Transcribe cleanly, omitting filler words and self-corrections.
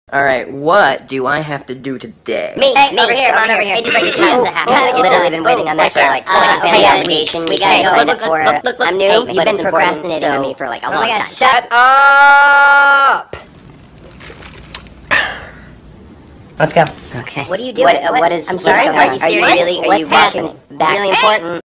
Alright, what do I have to do today? Me, over here. Hey, did you see this? Literally been waiting on this for like weeks. We gotta go for it. I'm new. You've been procrastinating on me for like a long time. Shut up! Let's go. Okay. What are you doing? What is? I'm sorry. Are you serious? Are you walking? That's really important.